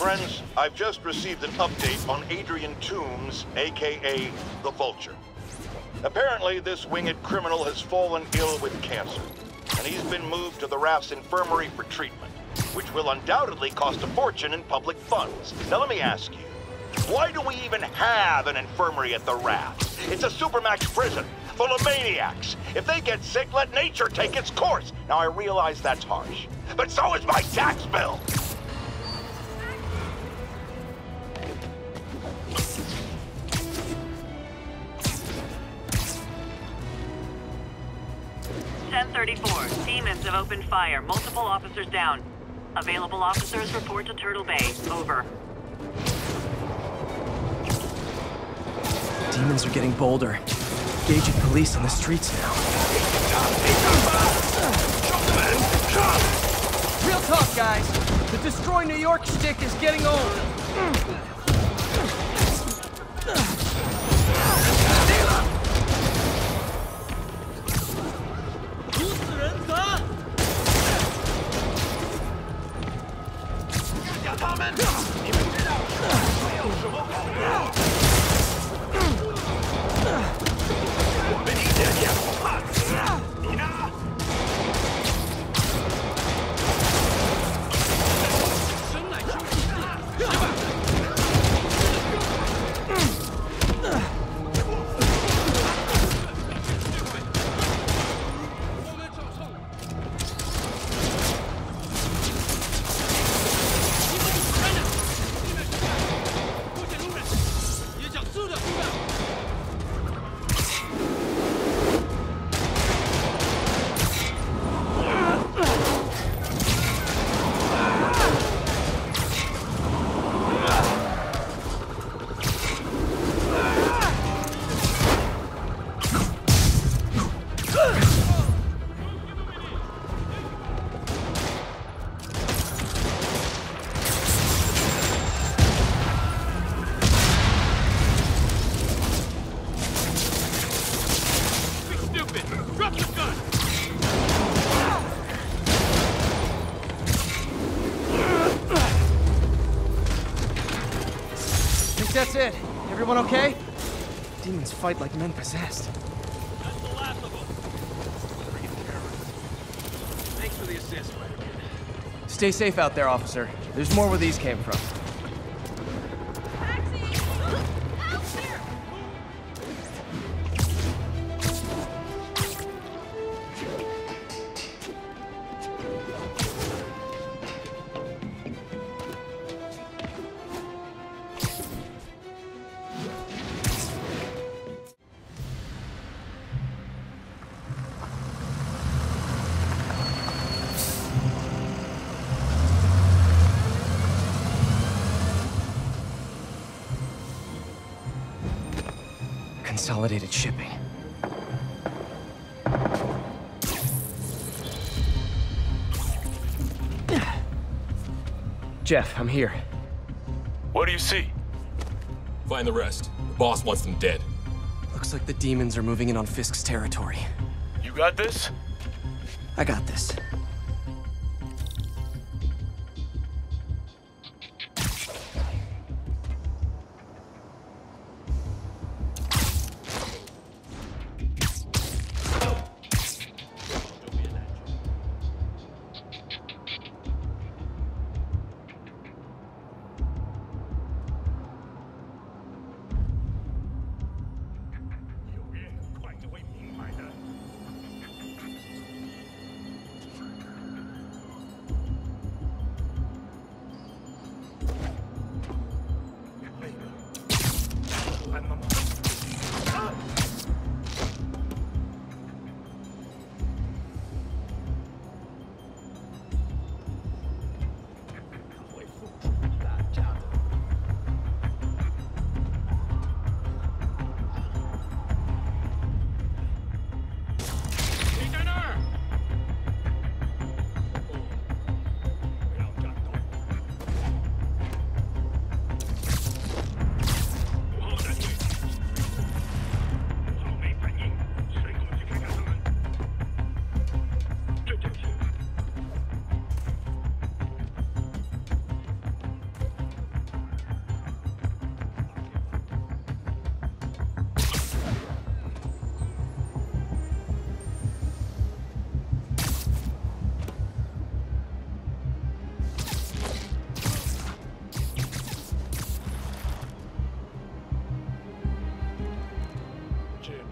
Friends, I've just received an update on Adrian Toombs, aka the Vulture. Apparently, this winged criminal has fallen ill with cancer, and he's been moved to the RAF's infirmary for treatment, which will undoubtedly cost a fortune in public funds. Now let me ask you, why do we even have an infirmary at the RAF? It's a supermax prison, full of maniacs. If they get sick, let nature take its course. Now I realize that's harsh, but so is my tax bill. Demons have opened fire. Multiple officers down. Available officers report to Turtle Bay. Over. Demons are getting bolder. Engaging police on the streets now. Real talk, guys. The Destroy New York shtick is getting old. That's it. Everyone okay? Demons fight like men possessed. That's the last of them. Thanks for the assist. Stay safe out there, officer. There's more where these came from. Consolidated shipping. Jeff, I'm here. What do you see? Find the rest. The boss wants them dead. Looks like the demons are moving in on Fisk's territory. You got this? I got this.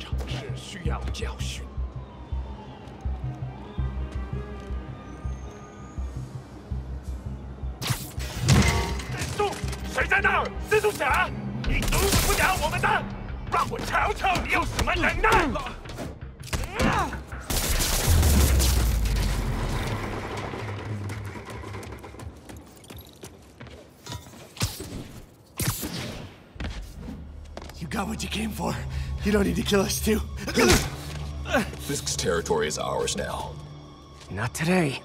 尝试需要教训。住！谁在那儿？蜘蛛侠，你阻止不了我们的！让我瞧瞧你有什么能耐！ You got what you came for. You don't need to kill us too. Fisk's territory is ours now. Not today.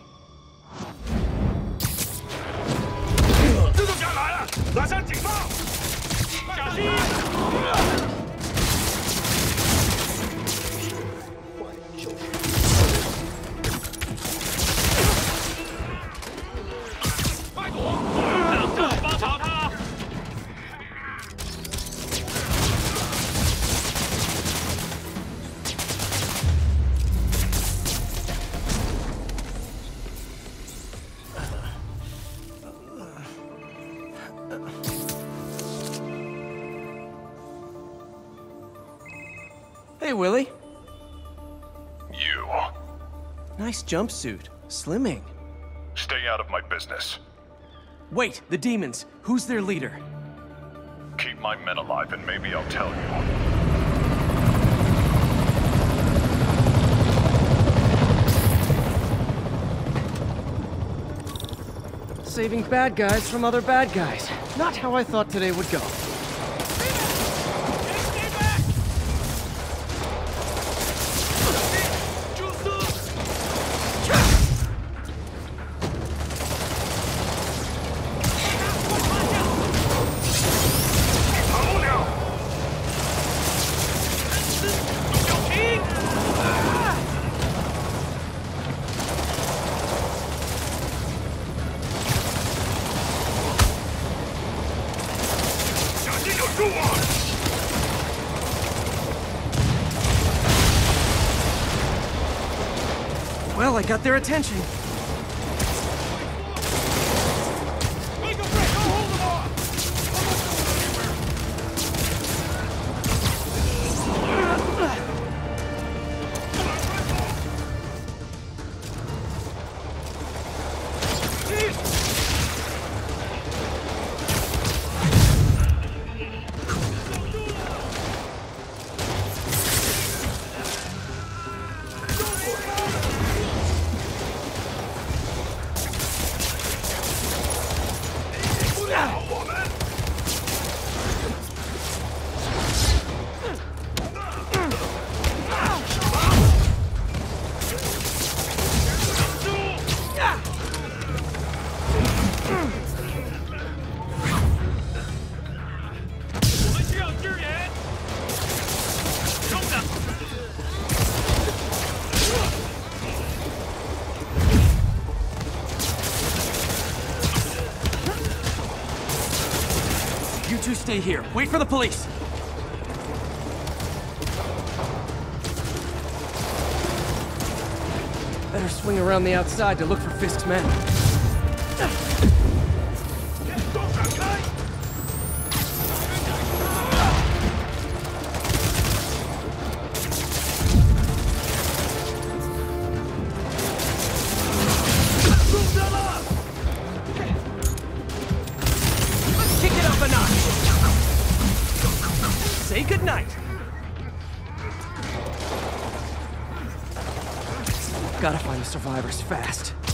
蜘蛛侠来了，拉上警报！小心！ Hey, Willie. You. Nice jumpsuit. Slimming. Stay out of my business. Wait, the demons. Who's their leader? Keep my men alive and maybe I'll tell you. Saving bad guys from other bad guys. Not how I thought today would go. Well, I got their attention. Make a break! Go hold them off! You two stay here. Wait for the police. Better swing around the outside to look for Fisk's men. Let's kick it up a notch. Say goodnight. Gotta find the survivors fast.